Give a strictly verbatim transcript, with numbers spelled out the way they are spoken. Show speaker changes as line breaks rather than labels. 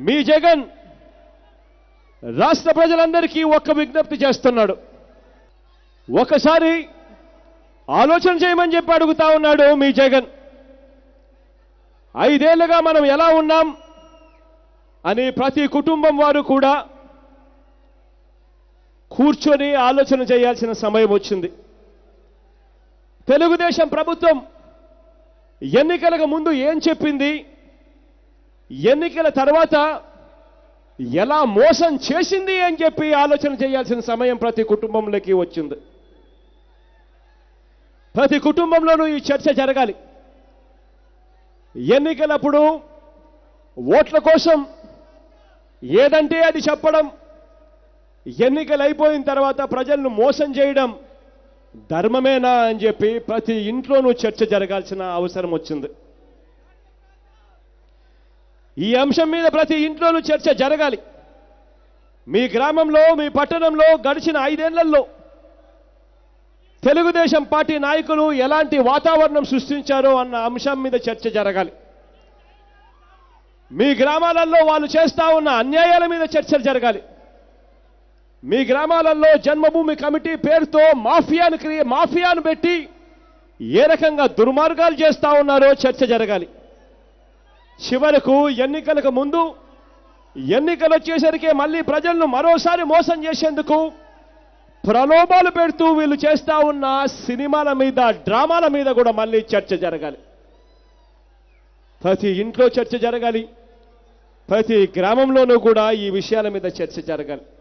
మీ జగన్ రాష్ట్ర ప్రజలందరికీ ఒక్క విజ్ఞప్తి చేస్తున్నాడు. ఒకసారి ఆలోచన చేయమని చెప్పి అడుగుతా ఉన్నాడు మీ జగన్. ఐదేళ్లుగా మనం ఎలా ఉన్నాం అని ప్రతి కుటుంబం వారు కూడా కూర్చొని ఆలోచన చేయాల్సిన సమయం వచ్చింది. తెలుగుదేశం ప్రభుత్వం ఎన్నికలకు ముందు ఏం చెప్పింది, ఎన్నికల తర్వాత ఎలా మోసం చేసింది అని చెప్పి ఆలోచన చేయాల్సిన సమయం ప్రతి కుటుంబంలోకి వచ్చింది. ప్రతి కుటుంబంలోనూ ఈ చర్చ జరగాలి. ఎన్నికలప్పుడు ఓట్ల కోసం ఏదంటే అది చెప్పడం, ఎన్నికలు అయిపోయిన తర్వాత ప్రజలను మోసం చేయడం ధర్మమేనా అని చెప్పి ప్రతి ఇంట్లోనూ చర్చ జరగాల్సిన అవసరం వచ్చింది. ఈ అంశం మీద ప్రతి ఇంట్లోనూ చర్చ జరగాలి. మీ గ్రామంలో, మీ పట్టణంలో గడిచిన ఐదేళ్లలో తెలుగుదేశం పార్టీ నాయకులు ఎలాంటి వాతావరణం సృష్టించారో అన్న అంశం మీద చర్చ జరగాలి. మీ గ్రామాలలో వాళ్ళు చేస్తా ఉన్న అన్యాయాల మీద చర్చలు జరగాలి. మీ గ్రామాలలో జన్మభూమి కమిటీ పేరుతో మాఫియాను క్రియ మాఫియాను పెట్టి ఏ రకంగా దుర్మార్గాలు చేస్తా ఉన్నారో చర్చ జరగాలి. చివరకు ఎన్నికలకు ముందు ఎన్నికలు వచ్చేసరికి మళ్ళీ ప్రజలను మరోసారి మోసం చేసేందుకు ప్రలోభాలు పెడుతూ వీళ్ళు చేస్తా ఉన్న సినిమాల మీద, డ్రామాల మీద కూడా మళ్ళీ చర్చ జరగాలి. ప్రతి ఇంట్లో చర్చ జరగాలి. ప్రతి గ్రామంలోనూ కూడా ఈ విషయాల మీద చర్చ జరగాలి.